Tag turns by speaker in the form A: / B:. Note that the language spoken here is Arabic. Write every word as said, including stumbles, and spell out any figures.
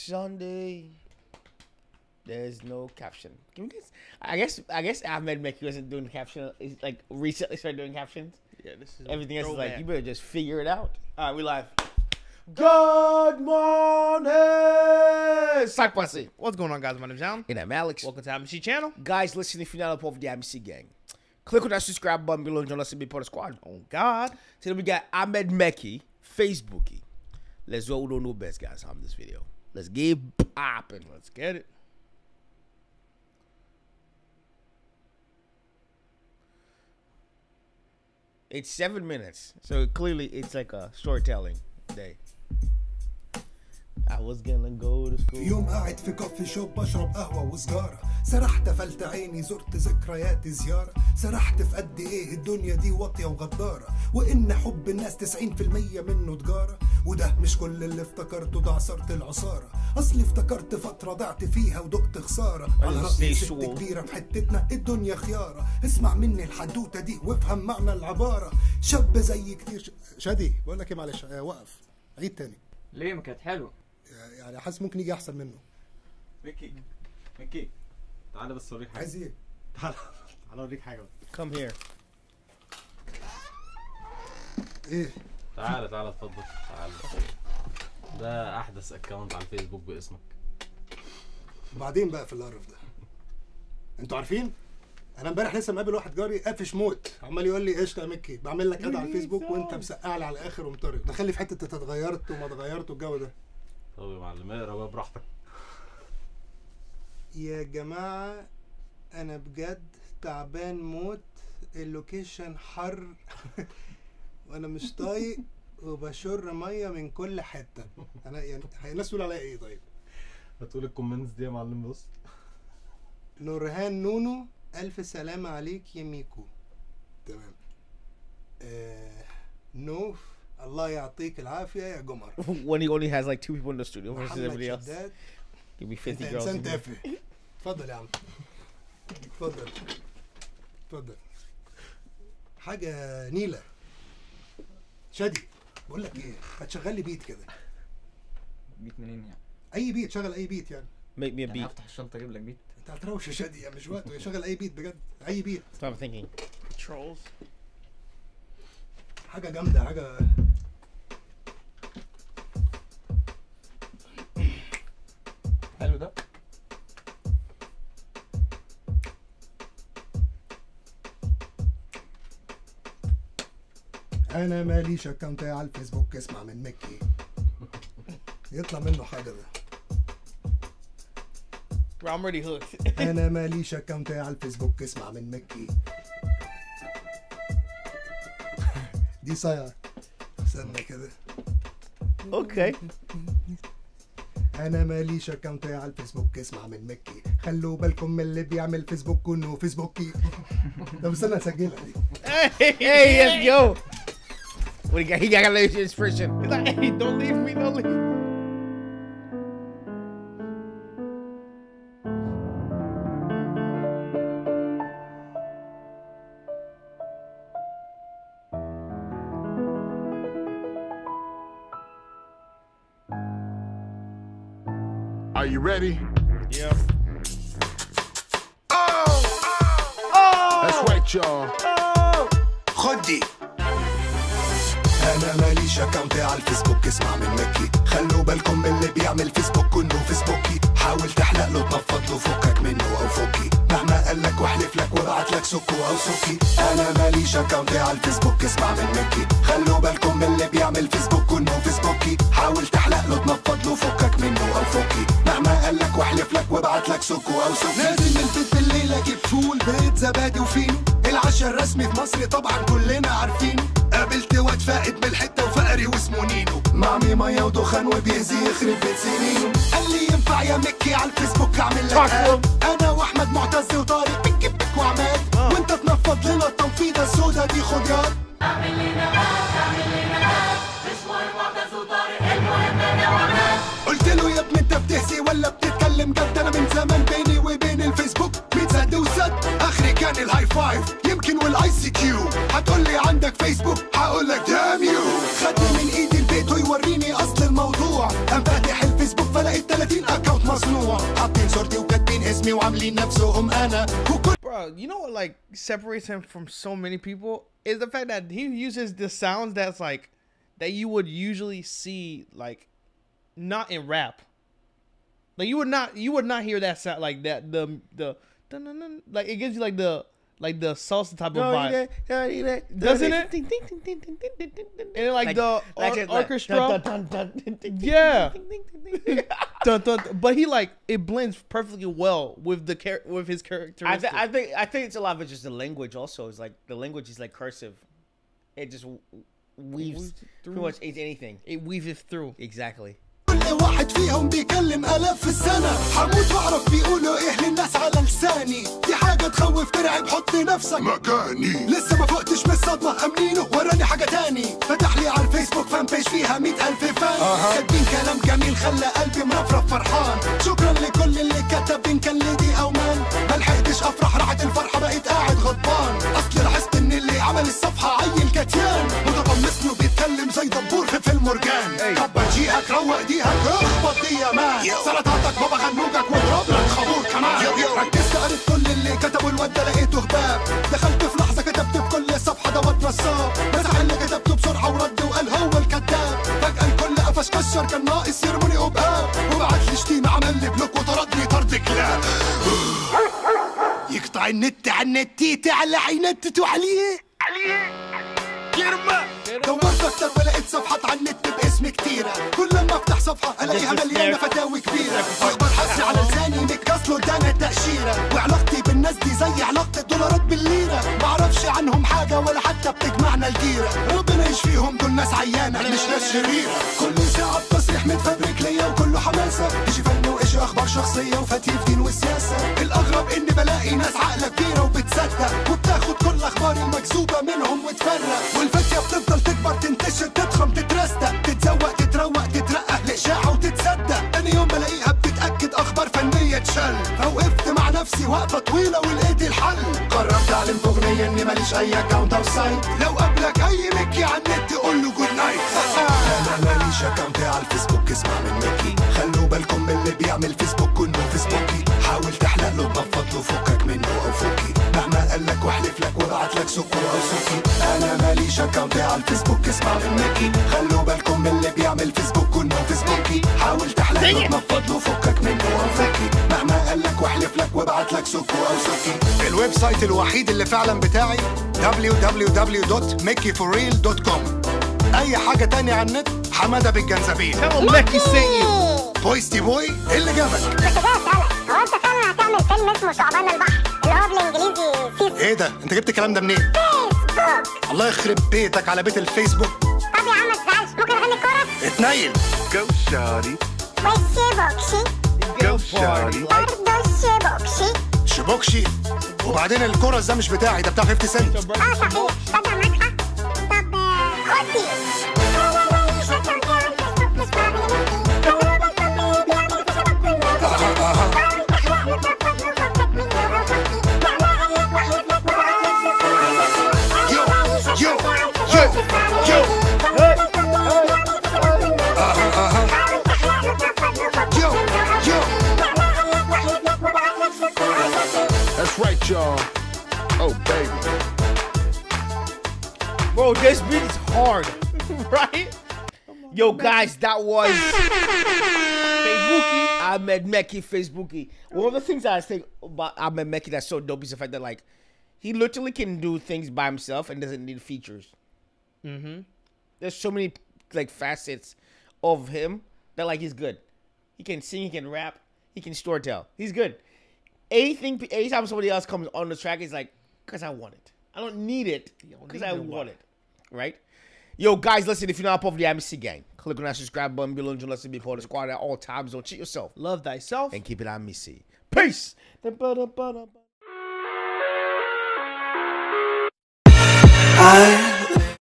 A: Sunday. There's no caption. Can we guess? I guess I guess Ahmed Mekki wasn't doing caption. He's like recently started doing captions.
B: Yeah, this is
A: Everything else is like
B: man.
A: you better just figure it out.
B: All right, we live.
A: Good morning, Sac Pussy.
B: What's going on, guys? My name's Alan.
A: And I'm Alex.
B: Welcome to M C Channel.
A: Guys, listen, if you're not a part of the M C gang, click on that subscribe button below and join us to be part of the squad.
B: Oh God.
A: Today we got Ahmed Mekki, Facebooky. Let's go. We don't know best guys on this video. Let's get popping.
B: Let's get it.
A: It's seven minutes, so clearly it's like a storytelling day. I was gonna go to school.
C: في يوم قاعد في كوفي شوب بشرب قهوة وسجارة، سرحت قفلت عيني زرت ذكريات زيارة، سرحت في قد ايه الدنيا دي واطية وغدارة، وإن حب الناس تسعين في المية منه تجارة، وده مش كل اللي افتكرته ده عصرت العصارة، أصلي افتكرت فترة ضعت فيها ودقت خسارة، على رأي ست كبيرة في حتتنا الدنيا خيارة، اسمع مني الحدوتة دي وافهم معنى العبارة، شاب زي كتير ش... شادي بقول لك ايه معلش آه وقف عيد تاني.
D: ليه ما كانت حلوه؟
C: يعني حاسس ممكن يجي احسن منه.
E: ميكي ميكي تعالى بس اوريك حاجه.
C: عايز ايه؟
E: تعالى تعالى اوريك حاجه.
A: Come here.
C: ايه؟
E: تعالى تعالى اتفضل تعالى. ده احدث اكونت على الفيسبوك باسمك.
C: وبعدين بقى في القرف ده انتوا عارفين انا امبارح لسه مقابل واحد جاري قافش موت عمال يقول لي قشطه يا مكي بعمل لك اد على الفيسبوك وانت مسقع لي على الاخر ومطرب دخل لي في حته انت اتغيرت وما اتغيرت والجو ده.
E: طب يا معلم اقرا بقى براحتك.
C: يا جماعه انا بجد تعبان موت اللوكيشن حر وانا مش طايق وبشر ميه من كل حته. انا يعني الناس تقول عليا ايه طيب؟
E: هتقول الكومنتس دي يا معلم. بص
C: نورهان نونو ألف سلامة عليك يا ميكو. تمام. آه نوف الله يعطيك العافية يا جمر.
A: When he only has like two people in the studio versus
C: محمد
A: everybody else.
C: شداد
A: Give me
C: انت
A: fifty girls.
C: انسان تافه. اتفضل يا عم. اتفضل. اتفضل. حاجة نيلة. شادي بقول لك ايه؟ هتشغل لي بيت كده.
D: بيت منين يعني؟
C: أي بيت شغل أي بيت يعني.
A: Make me a
D: يعني
A: beat.
D: افتح الشنطه اجيب لك بيت؟
C: أنت هتروش يا شادي يعني مش وقته شغل أي بيت بجد أي بيت.
A: That's what I'm thinking.
B: Trolls.
C: حاجة جامدة حاجة.
D: حلو ده؟
C: أنا ماليش أكونت على الفيسبوك اسمع من مكي. يطلع منه حاجة ده.
A: I'm already hooked.
C: انا ماليش اكونت على الفيسبوك اسمع من مكي. دي صايعة استنى كده.
A: Okay.
C: انا ماليش اكونت على الفيسبوك اسمع من مكي. خلوا بالكم من اللي بيعمل فيسبوك انه فيسبوكي. طب استنى اسجلها دي.
A: Hey, let's go. What he got? He got a little inspiration. He's like, hey, don't leave me, don't leave.
F: Are you ready?
A: Yeah.
F: Oh! Oh! That's right, y'all.
C: خدي. انا ماليش اكونت على الفيسبوك اسمع من مكي. خلوا بالكم من اللي بيعمل فيسبوك انه فيسبوكي. حاول تحلق له تنفض له فكك منه او فكي. مهما قال لك واحلف لك وابعت لك سكو او سكي. انا ماليش اكونت على الفيسبوك اسمع من مكي. خلوا بالكم من اللي بيعمل فيسبوك انه فيسبوكي. حاول تحلق له تنفض له فكك منه او فكي. مهما قال لك واحلف لك وابعت لك سكو او سكي. نازل من البيت بالليل اجيب فول بيت زبادي وفينو. العشاء الرسمي في مصر طبعا كلنا عارفينه. قابلت واد فائد من الحته وفقري واسمه نينو. معمي ميه ودخان وبيهزي يخرب بيت سنينه. قال لي ينفع يا مكي على الفيسبوك اعمل لك اد. انا واحمد معتز وطارق بك بك وعماد. وانت تنفض لنا التنفيضه السودا دي خد ياد.
G: اعمل لنا اد اعمل لنا اد اسمه معتز وطارق المهم انا وعماد.
C: قلت له يا ابني انت بتهزي ولا بتتكلم جد؟ انا من زمان بيني وبين الفيسبوك ميت سد وسد. اخري كان الهاي فايف يمكن والاي سي كيو. هتقول لي عندك فيسبوك هقول لك دام يو. خدني من ايدي البيت ويوريني اصل الموضوع. قام فاتح الفيسبوك فلقيت ثلاثين عاملين نفسهم انا وكل
B: Bro, you know what like separates him from so many people is the fact that he uses the sounds that's like that you would usually see like not in rap. Like you would not you would not hear that sound like that the the like it gives you like the like the salsa type of vibe. Doesn't it? And like, like the like or orchestra. Dun, dun, dun, dun, dun, yeah. dun, dun, dun. But he like it blends perfectly well with the char- with his characteristics.
A: I, th- I think I think it's a lot of it just the language also. It's like the language is like cursive. It just weaves pretty much anything.
B: It weaves through.
A: Exactly.
C: كل واحد فيهم بيكلم آلاف في السنة حموت واعرف بيقولوا ايه للناس على لساني دي حاجة تخوف ترعب حط نفسك
F: مكاني
C: لسه ما فقتش من الصدمة أمنينه وراني حاجة تاني فتح لي على الفيسبوك فان بيج فيها مئة ألف فان كاتبين كلام جميل خلى قلبي مرفرف فرحان شكرا لكل اللي كتب إن كان ليدي أو مان ملحقتش أفرح راحت الفرحة بقيت قاعد غضبان أصلي لاحظت إن اللي عمل الصفحة عيل كتيان متقمصني وبيتكلم زي دبور في فيلم مرجان طب بجيئك روق ديها اخبط دي يا مان سلطاتك بابا غنوجك واضرب لك خابور كمان ركزت قريت كل اللي كتبوا الواد ده لقيته هباب دخلت في لحظه كتبت في كل صفحه دوت نصاب مسح اللي كتبته بسرعه ورد وقال هو الكذاب فجاه الكل قفش كشر كان ناقص يرموني قباب وبعت لي شتيمه عمل لي بلوك وطردني طرد كلاب يقطع النت على النت على عينته عليه عليه يرمى دورت اكتر ولقيت صفحات على النت باسم كتيرة كل لما افتح صفحة الاقيها مليانة فتاوي كبيرة اخبار حسي على لساني متكسلوا ادانا التأشيرة وعلاقتي بالناس دي زي علاقة الدولارات بالليرة معرفش عنهم حاجة ولا حتى بتجمعنا الجيرة ربنا يشفيهم دول ناس عيانة مش ناس شريرة كل ساعة بتصريح متفبرك ليا وكله حماسة ايشي فن وايشي اخبار شخصية وفتيف دين والسياسة الاغرب اني بلاقي ناس عقلة كبيرة وبتصدق وبتاخد كل اخبار المكذوبة منهم وتفرق والفتية بتفضل تكبر تنتشر تضخم تترستق تتزوق تتروق تترقق لإشاعة وتتصدق تاني يوم بلاقيها بتتأكد أخبار فنية تشل فوقفت مع نفسي وقفة طويلة ولقيت الحل قررت أعلن في أغنية إني ماليش أي أكاونت أو سايت لو قابلك أي مكي على النت قول له جود نايت أنا ماليش أكاونت على الفيسبوك اسمع من مكي خلوا بالكم من اللي بيعمل فيسبوك كله فيسبوكي حاول تحلق له تنفض له فكك منه أو فكي مهما قالك واحلف لك وبعت لك سكر أو سكي أنا ماليش أكاونت على الفيسبوك اسمع من مكي خلوا بالكم من اللي بيعمل فيسبوك كله فيسبوكي حاول تحلق له تنفض له فكك منه أو فكي مهما قالك واحلف لك وبعت لك سكر أو سكي الويب سايت الوحيد اللي فعلا بتاعي دبليو دبليو دبليو دوت ميكي فور ريل دوت كوم أي حاجة تانية على النت حمادة بالجنزبيل
B: ميكي سيء
C: بويستي بوي اللي جابك
H: بس كده اسالك هو انت فعلا هتعمل فيلم اسمه ثعبان البحر اللي هو بالانجليزي سيسو
C: ايه ده انت جبت الكلام ده منين
H: فيسبوك
C: الله يخرب بيتك على بيت الفيسبوك
H: طب يا عم ما تزعلش ممكن اغني الكورس
C: اتنيل
F: Go shawty,
H: والشيبوكشي
F: go shawty.
H: برضه الشيبوكشي
C: شبوكشي وبعدين الكورس ده مش بتاعي ده بتاع خمسين سنت
H: اه صحيح تصدق معاك حق طب آه، خد دي
F: That's right, y'all. Oh, baby.
A: Bro, this beat is hard.
B: right?
A: Yo, guys, that was Facebooki. Ahmed Mekki, Facebooki. One of the things that I think about Ahmed Mekki that's so dope is the fact that, like, he literally can do things by himself and doesn't need features.
B: Mm-hmm.
A: There's so many, like, facets of him that, like, he's good. He can sing, he can rap, he can storytell. He's good. Anything, anytime somebody else comes on the track, he's like, because I want it. I don't need it because I want it. Right? Yo, guys, listen, if you're not part of the M C gang, click on that subscribe button below and join us to be part of the squad at all times. Don't cheat yourself.
B: Love thyself.
A: And keep it on me, see. Peace.
I: I